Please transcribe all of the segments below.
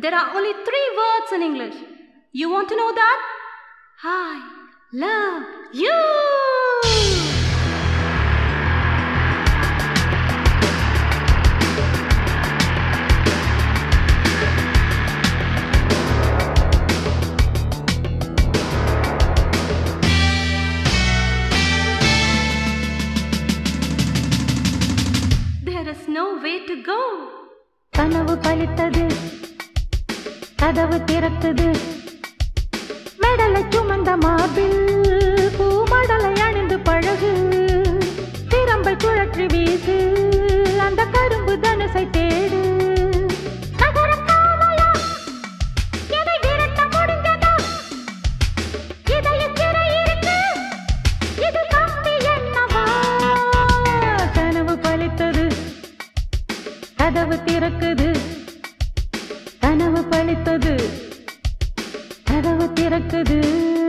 There are only 3 words in English. You want to know that? I love you. There is no way to go. கனவு பலித்தது, கதவு திறக்குது, மெடலை சுமந்த மார்பில் பூமடலை அணிந்து பழகு, திறம்பை சுழற்றி வீசு, அந்த கரும்பு தனுசை தேடு. கதவு திறக்குது, கனவு பலித்தது, கதவு திறக்குது.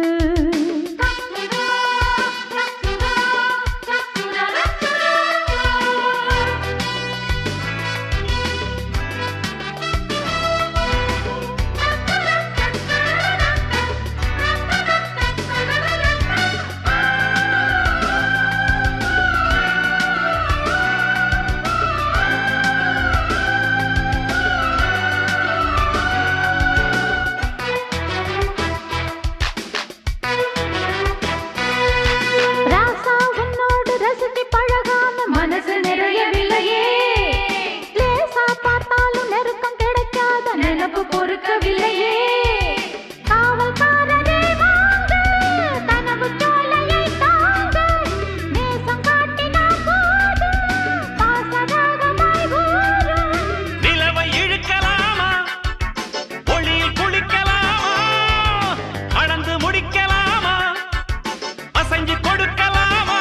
மனசு நிறையவில்லையே, லேசா பார்த்தாலும் நெருக்கம் கிடைக்காத நினைப்பு பொறுக்கவில்லையே. காவல்காரனே வாங்க, கனவு சோலையை தாங்க, நேசம் காட்டினா போதும், பாசராகமாய் ஊரும். நிலவை இழுக்கலாமா, ஒளியில் குளிக்கலாமா, அளந்து முடிக்கலாமா, அசைஞ்சு கொடுக்கலாமா?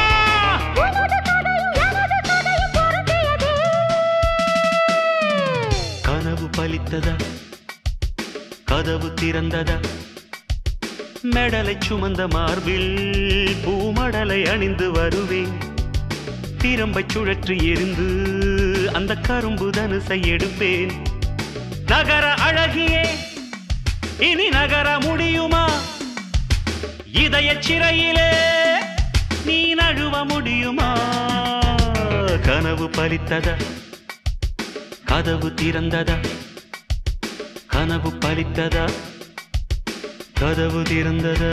கனவு பலித்ததா, கதவு திறந்ததா, மெடலை சுமந்த மார்பில் பூமடலை அணிந்து வருவேன், திறம்பை சுழற்றி எரிந்து அந்த கரும்பு தனுசை எடுப்பேன். நகர அழகியே, இனி நகர முடியுமா? இதய சிறையிலே நீ நழுவ முடியுமா? கனவு பலித்ததா, கதவு திறந்ததா, கனவு பலித்ததா, கதவு திறந்ததா?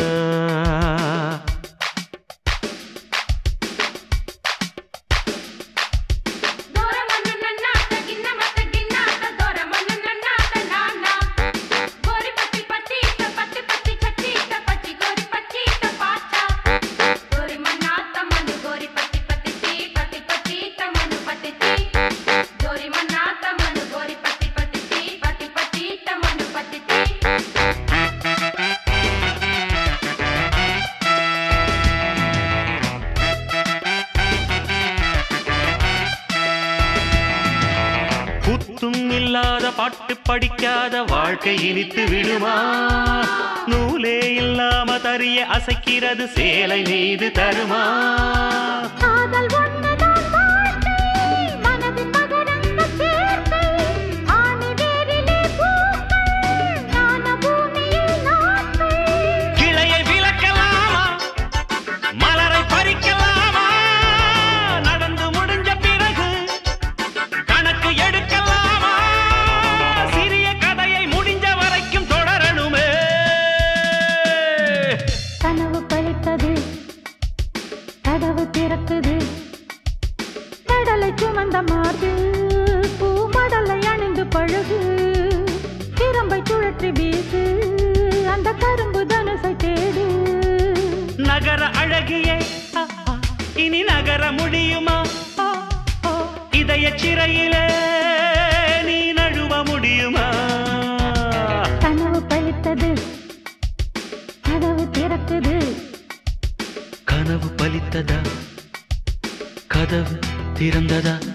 குத்தும் இல்லாத பாட்டு படிக்காத வாழ்க்கை இனித்து விடுமா? நூலே இல்லாம தறிய அசைக்கிறது சேலை மீது தருமா? கிளையை விளக்கலாமா, மலரை பறிக்கலாமா, நடந்து முடிஞ்ச பிறகு கணக்கு எடுக்கலாமா? சிறிய கதையை முடிஞ்ச வரைக்கும் தொடரணுமே. கனவு பலித்தது, கதவு திறக்குது, கடலை சுமந்த மார்பில் பூமடலை அணிந்து பழகு, திறம்பை சுழற்றி வீசு, அந்த கரும்பு தனுசை தேடு. நகர அழகியே, இனி நகர முடியுமா? இதய சிறையிலே நீ நழுவ முடியுமா? கனவு பலித்தது, கதவு திறக்குது. கனவு பலித்ததா, கதவு திறந்ததா?